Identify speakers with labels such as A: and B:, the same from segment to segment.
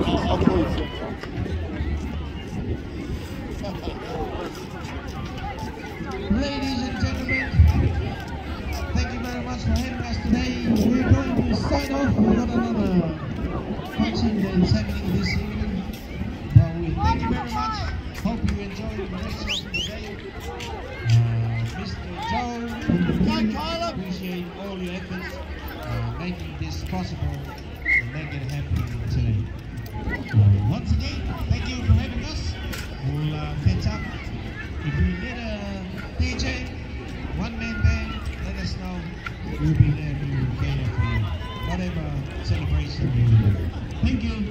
A: I'll call you soon.
B: Ladies and gentlemen, thank you very much for having us today. We're going to sign off with another function that is happening this evening. Well, we thank you very much. Hope you enjoy the rest of the day. Mr. Joe, appreciate all your efforts making this possible and make it happen today. Once again, thank you for having us. We'll catch up. If you need a DJ, one-man band, let us know. We'll be there to cater for you. Whatever celebration you do. Thank you.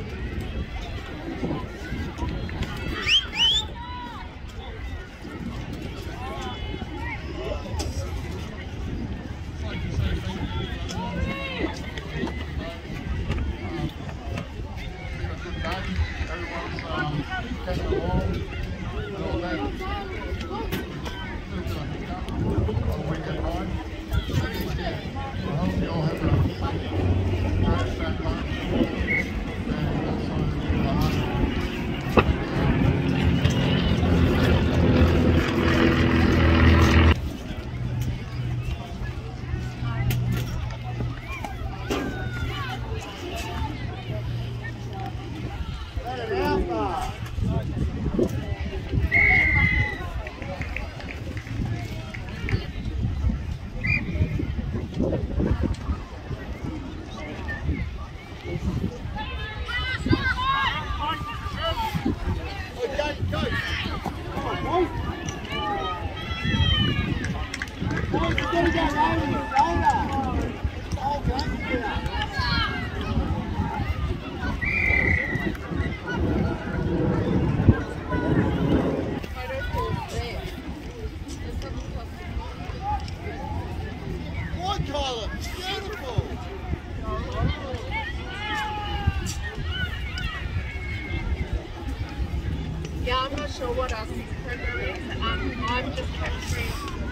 C: Yeah, I'm not sure what else this program is. I'm just capturing.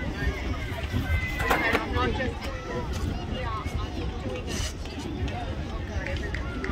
C: Okay, I'm not just. Yeah, I'm doing it. Oh God, everything.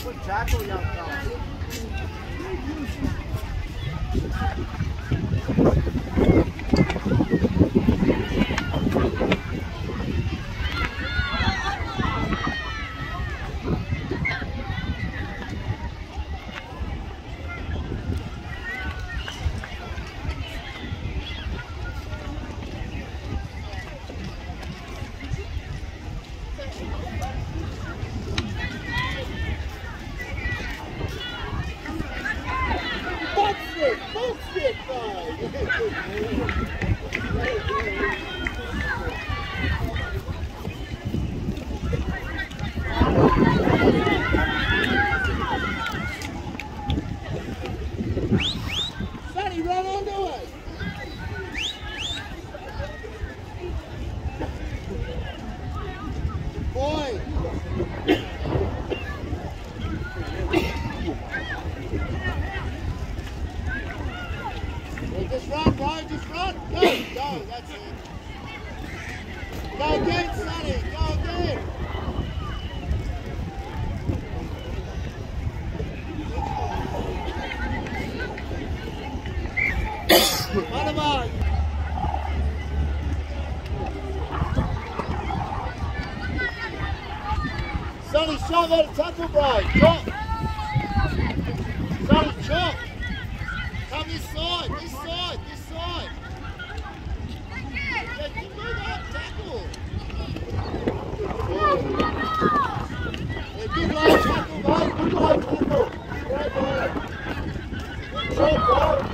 A: Good tackle, young fella. Sonny, run onto it! Boy! Hey, just run, Brian, just run! Go, go, that's it. Go again, Sonny, go again! Bye-bye. Sonny, shove that tackle, Brian. Chop. Sonny, chop. Come this side, this side, this side. Yeah, you move up, tackle. Yeah, good line tackle, mate. Good line tackle. Great line. Good job, bro.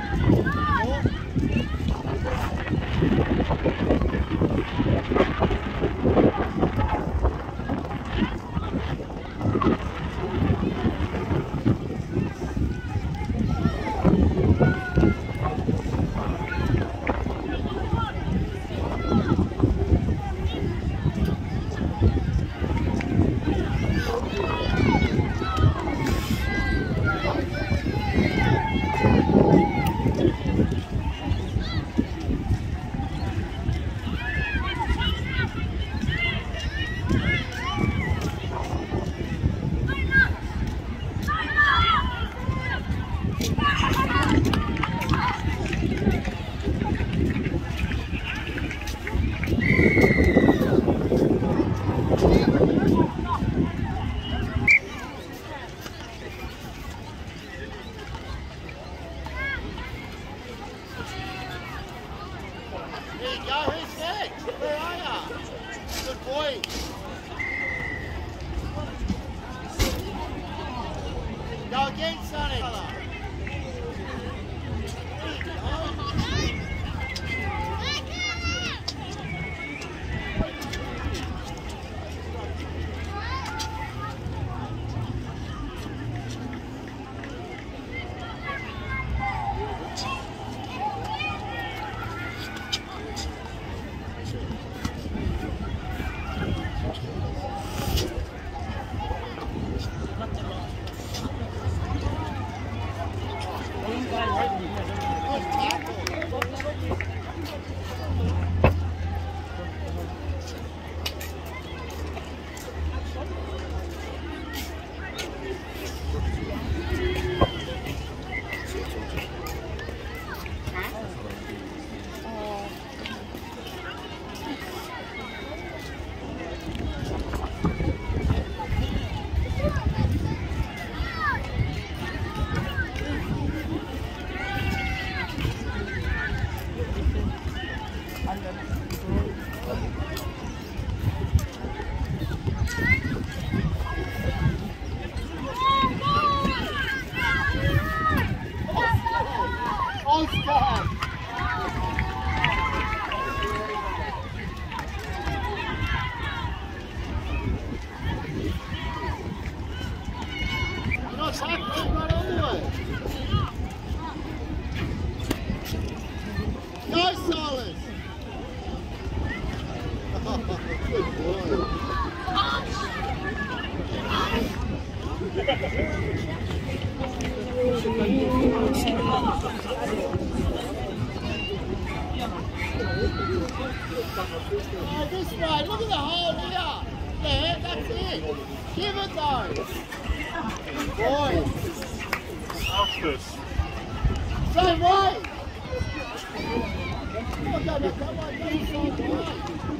A: There you go, who's next? Where are you? Good boy. Go again, Sonny. Go, Silas! Good boy. Oh, this way, look at the hole here. Yeah, that's it. Give it though. boy.
D: Outfit.
A: Same way. Come on, Dad, come on, same way.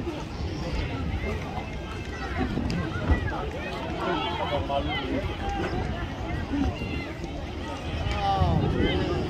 A: Oh, man.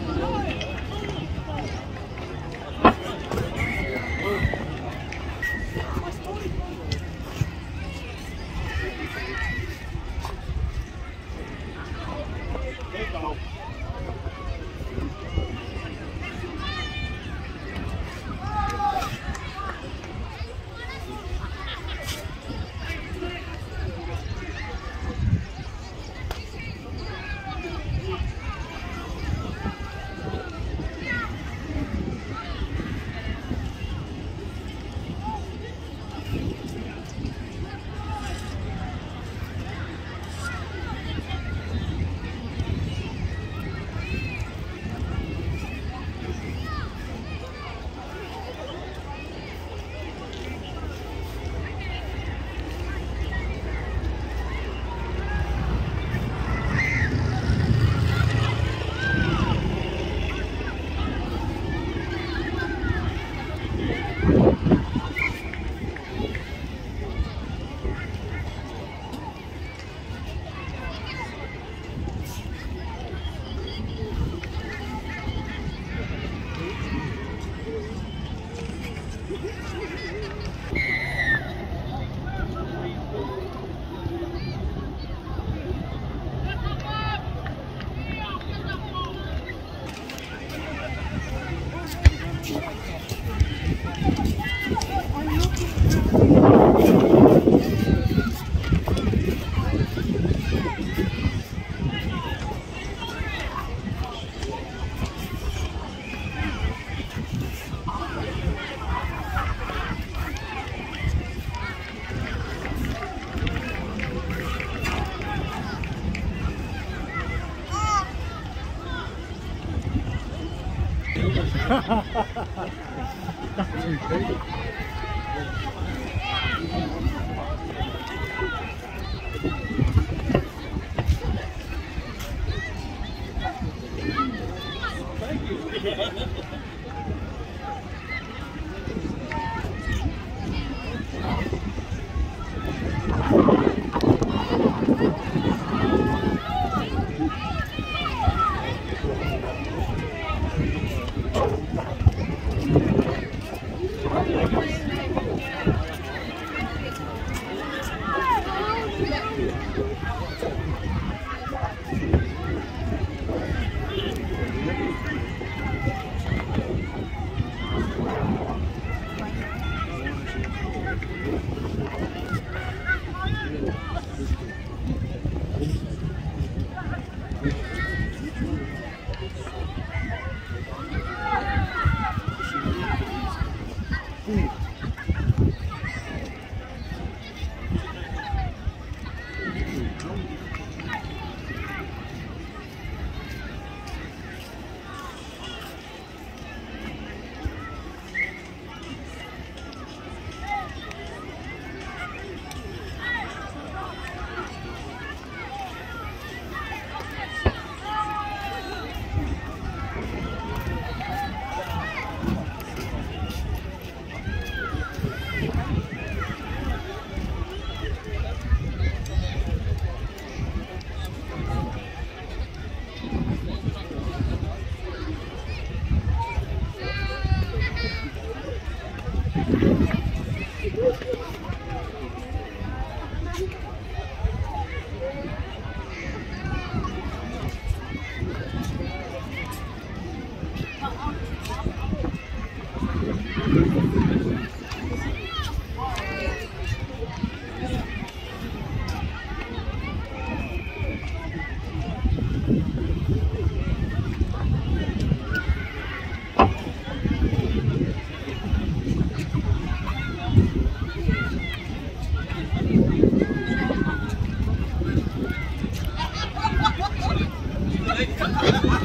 A: Ha ha ha!